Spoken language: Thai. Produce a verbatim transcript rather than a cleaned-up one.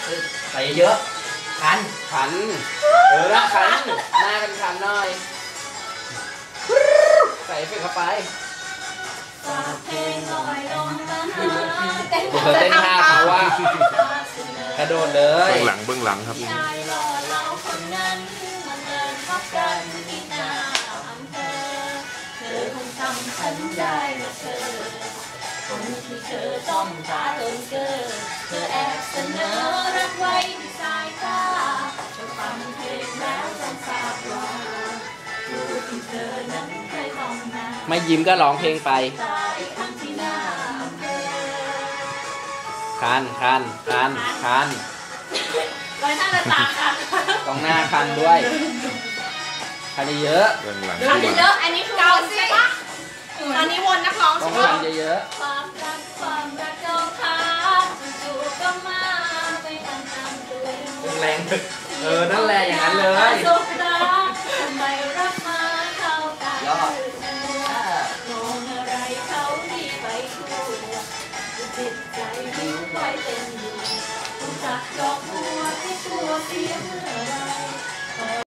ใส่เยอะคันคันเออนะคันหน้ากันคันหน่อยใส่เฟกเข้าไปเดี๋ยวเต้นท่าเขาว่ากระโดดเลยเบื้องหลังเบื้องหลังครับฉันได้มาเธอคนที่เธอต้องตาต้นเกิดเธอแอบเสนอรักไว้ในสายตาฉันฟังเพลงแล้วฉันทราบว่าผู้ที่เธอนั้นเคยต้องมาไม่ยิ้มก็ร้องเพลงไปคันคันคันคันไว้หน้าตาค่ะตรงหน้าคันด้วยคันเยอะเบื้องหลังคันเยอะอันนี้คือเกาใช่ปะตอนนี้วนนักร้องต้อใช่ปะงคันเยอะความรักความรักเจ้าค่ะจู่ๆก็มาไปทำตามตัวแรงเออนั่นแหละอย่างนั้นเลยทำไมรักมาเข้าตายอดมองอะไรเขาดีไปทั่วจิตใจวิวไว้เต็มอยู่จักดอกบัวที่ตัวเสียเมื่อไร